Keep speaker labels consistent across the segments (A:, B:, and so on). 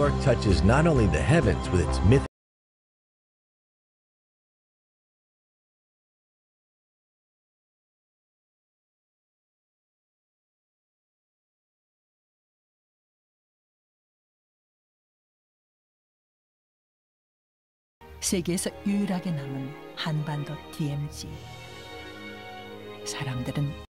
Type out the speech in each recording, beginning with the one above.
A: York touches not only the heavens with its myth.
B: 세계에서 유일하게 남은 한반도 DMZ. 사람들은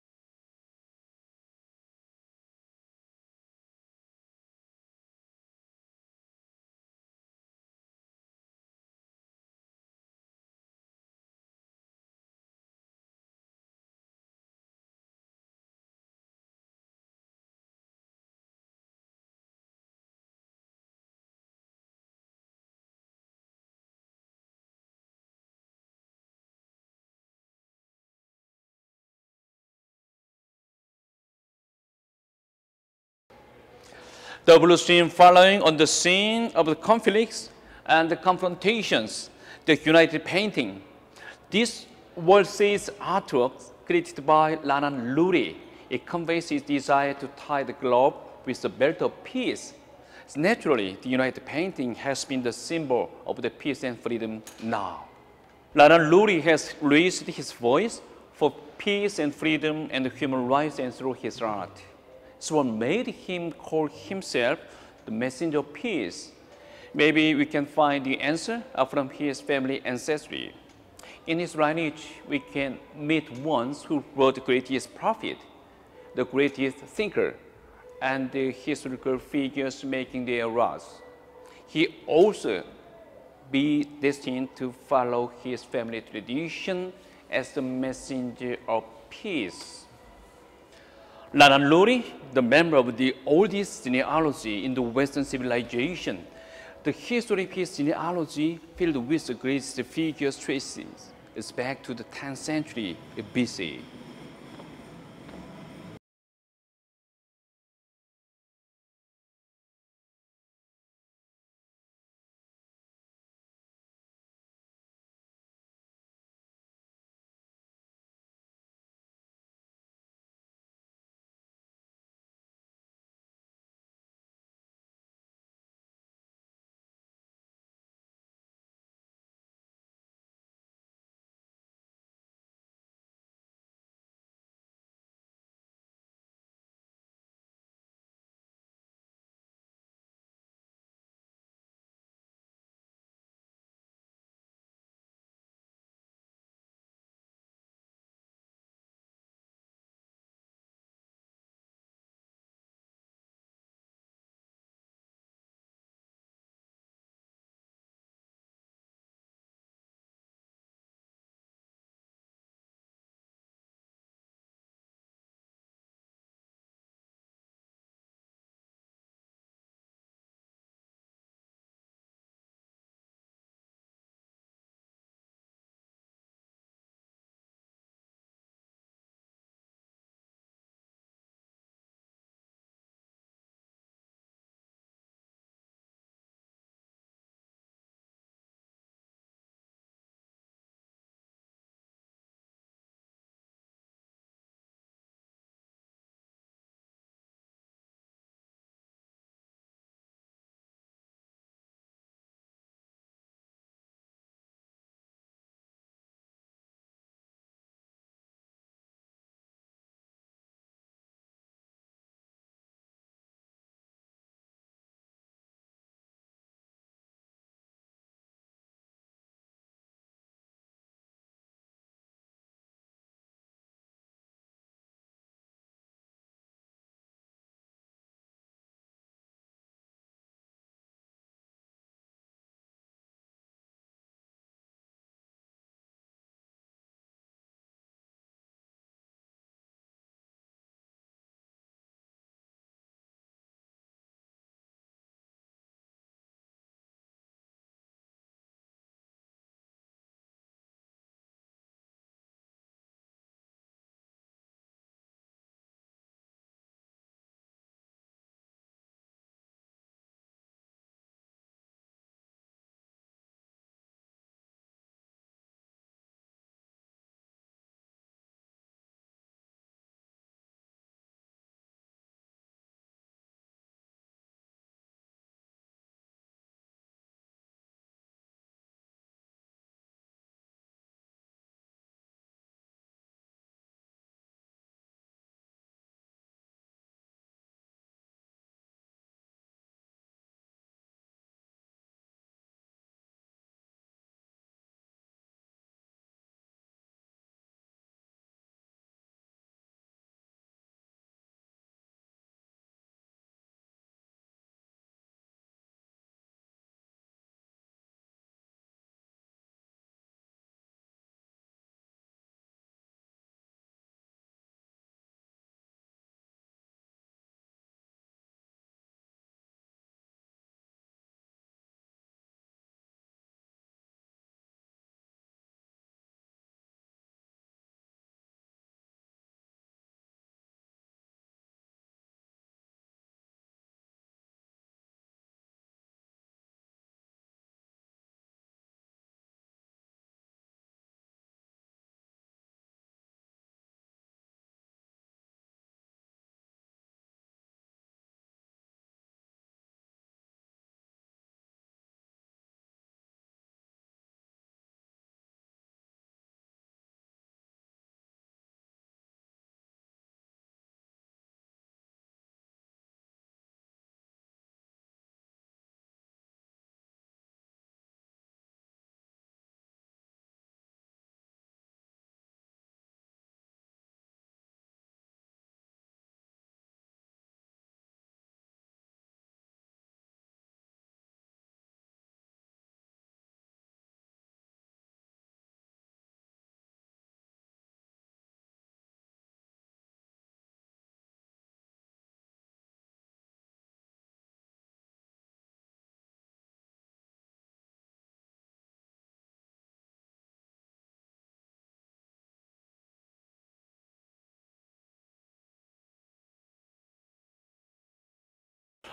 C: The blue stream following on the scene of the conflicts and the confrontations, the united painting. This world-size artwork, created by Ranan Lurie, it conveys his desire to tie the globe with the belt of peace. Naturally, the united painting has been the symbol of the peace and freedom now. Ranan Lurie has raised his voice for peace and freedom and human rights and through his art. It's what made him call himself the messenger of peace. Maybe we can find the answer from his family ancestry. In his lineage, we can meet ones who wrote the greatest prophet, the greatest thinker, and the historical figures making their rise. He also be destined to follow his family tradition as the messenger of peace. Ranan Lurie, the member of the oldest genealogy in the Western civilization, the history of his genealogy, filled with the greatest figures traces, is back to the 10th century BC.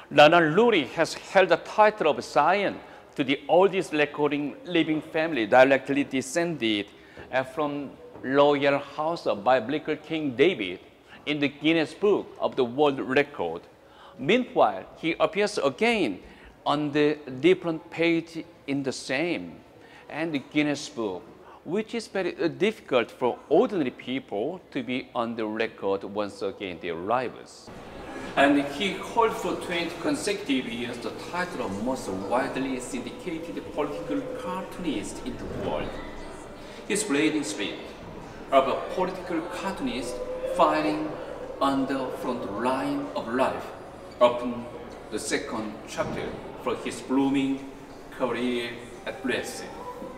C: Ranan Lurie has held the title of scion to the oldest recording living family directly descended from royal house of biblical King David in the Guinness Book of the World Record. Meanwhile, he appears again on the different page in the same and the Guinness Book, which is very difficult for ordinary people to be on the record once again their lives. And he holds for 20 consecutive years the title of most widely syndicated political cartoonist in the world. His blazing spirit of a political cartoonist fighting on the front line of life opened the second chapter for his blooming career at Brazil.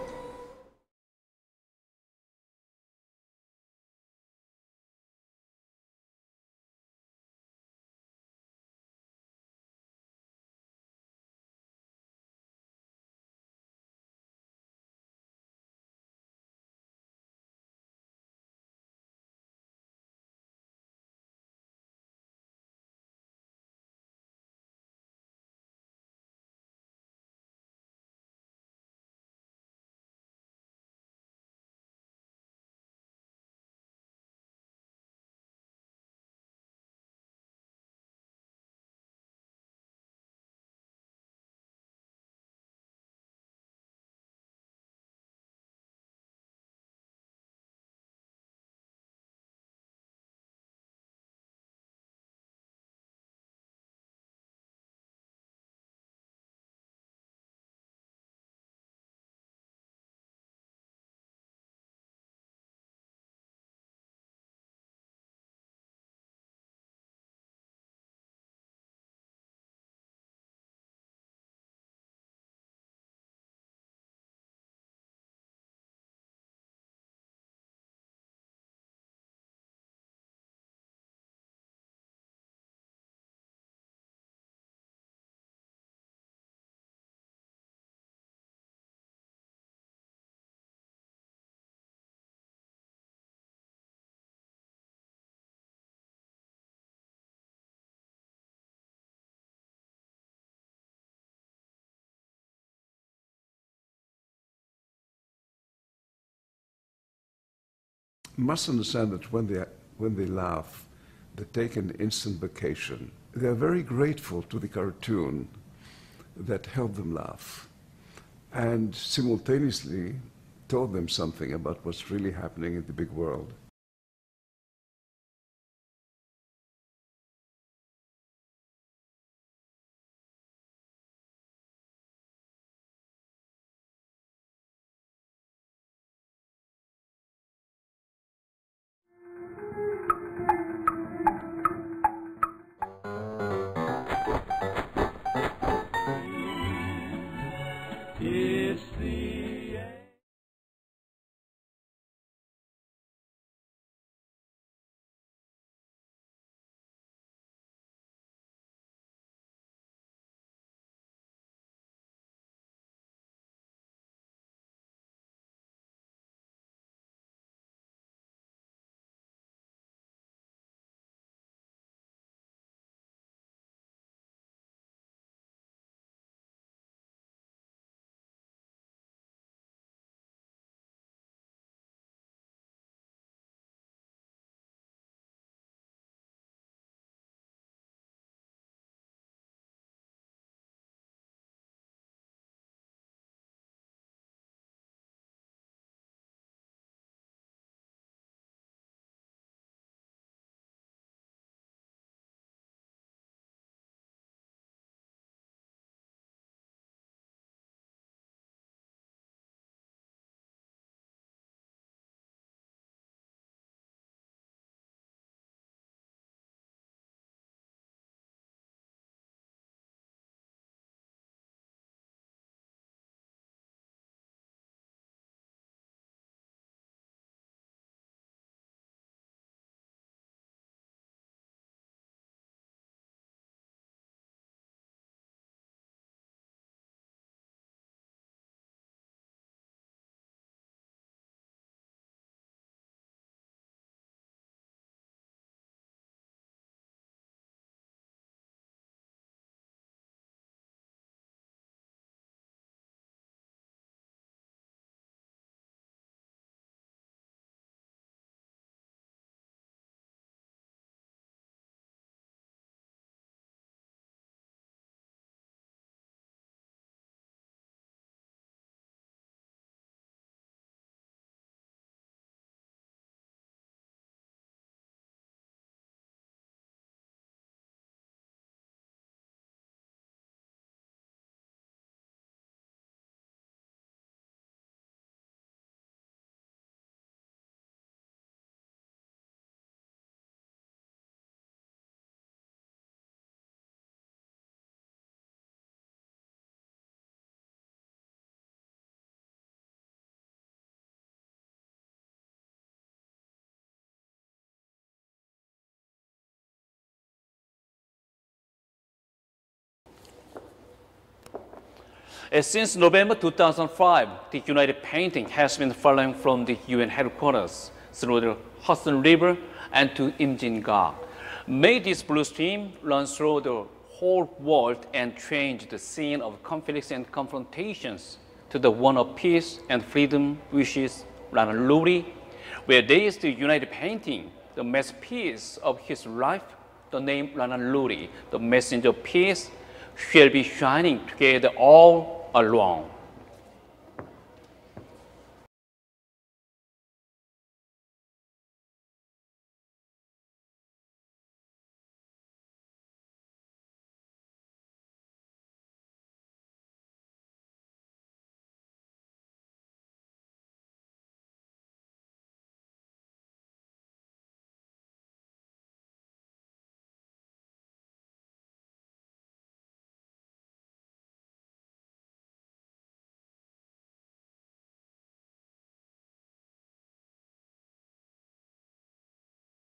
D: Must understand that when they laugh, they take an instant vacation. They are very grateful to the cartoon that helped them laugh, and simultaneously told them something about what's really happening in the big world.
C: Since November 2005, the United Painting has been following from the UN headquarters through the Hudson River and to Imjinga. May this blue stream run through the whole world and change the scene of conflicts and confrontations to the one of peace and freedom, which is Ranan Lurie, where there is the United Painting, the masterpiece of his life, the name Ranan Lurie, the messenger of peace, shall be shining together all along.